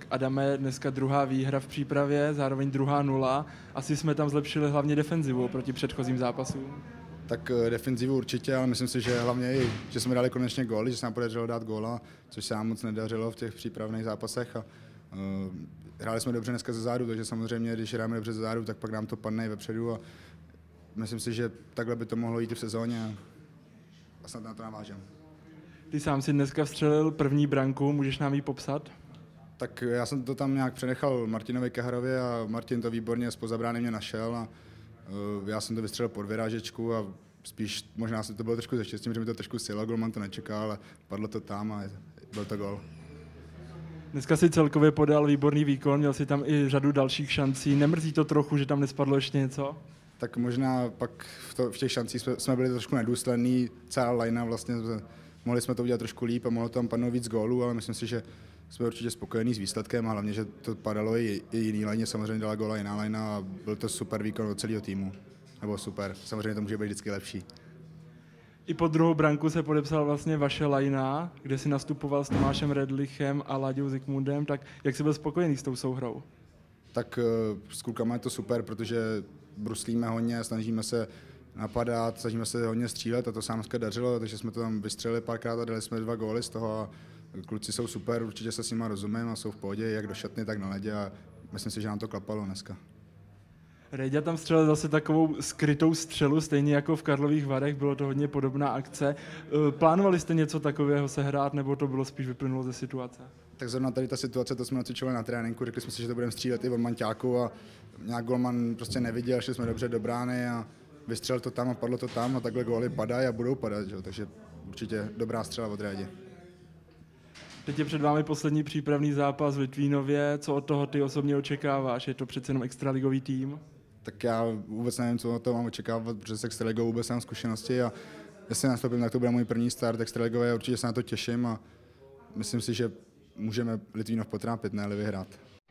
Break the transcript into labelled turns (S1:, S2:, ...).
S1: Tak Adame, dneska druhá výhra v přípravě, zároveň druhá nula. Asi jsme tam zlepšili hlavně defenzivu proti předchozím zápasům.
S2: Tak defenzivu určitě, ale myslím si, že hlavně i, že jsme dali konečně góly, že se nám podařilo dát góla, což se nám moc nedařilo v těch přípravných zápasech. A hráli jsme dobře dneska ze zádu, takže samozřejmě, když hrajeme dobře ze zádu, tak pak nám to padne i vepředu a myslím si, že takhle by to mohlo jít i v sezóně a snad na to navážem.
S1: Ty sám si dneska vstřelil první branku, můžeš nám ji popsat?
S2: Tak já jsem to tam nějak přenechal Martinovi Keharovi a Martin to výborně zpoza brány mě našel a já jsem to vystřelil pod vyrážečku a spíš možná to bylo trošku ze štěstím, že mi to trošku sylo, golman to nečekal, ale padlo to tam a byl to gól.
S1: Dneska si celkově podal výborný výkon, měl si tam i řadu dalších šancí. Nemrzí to trochu, že tam nespadlo ještě něco?
S2: Tak možná pak v těch šancích jsme byli trošku nedůslední, celá lajna vlastně, mohli jsme to udělat trošku líp a mohlo tam padnout víc gólů, ale myslím si, že jsme určitě spokojení s výsledkem a hlavně, že to padalo i jiný lajně, samozřejmě dala góla jiná lajna a byl to super výkon od celého týmu. Nebo super, samozřejmě to může být vždycky lepší.
S1: I po druhou branku se podepsala vlastně vaše lajna, kde si nastupoval s Tomášem Redlichem a Láďou Zikmundem, tak jak jsi byl spokojený s tou souhrou?
S2: Tak s klukama je to super, protože bruslíme hodně, snažíme se napadat, snažíme se hodně střílet a to se nám dařilo, takže jsme to tam vystřelili párkrát a dali jsme 2 góly z toho a kluci jsou super, určitě se s nimi rozumím a jsou v pohodě jak do šatny, tak na ledě a myslím si, že nám to klapalo dneska.
S1: Réďa tam střelil zase takovou skrytou střelu, stejně jako v Karlových Varech, bylo to hodně podobná akce. Plánovali jste něco takového sehrát, nebo to bylo spíš vyplynulo ze situace?
S2: Tak zrovna tady ta situace, to jsme nacvičovali na tréninku, řekli jsme si, že to budeme střílet i od manťáku a nějak golman prostě neviděl, šli jsme dobře do brány a vystřelil to tam a padlo to tam a takhle góly padají a budou padat, že? Takže určitě dobrá střela od Rédě.
S1: Teď je před vámi poslední přípravný zápas v Litvínově. Co od toho ty osobně očekáváš? Je to přece jenom extraligový tým?
S2: Tak já vůbec nevím, co od toho mám očekávat, protože s extraligou vůbec nemám zkušenosti a jestli nastoupím, tak to bude můj první start extraligové, určitě se na to těším a myslím si, že můžeme Litvínov potrápit, ne-li vyhrát.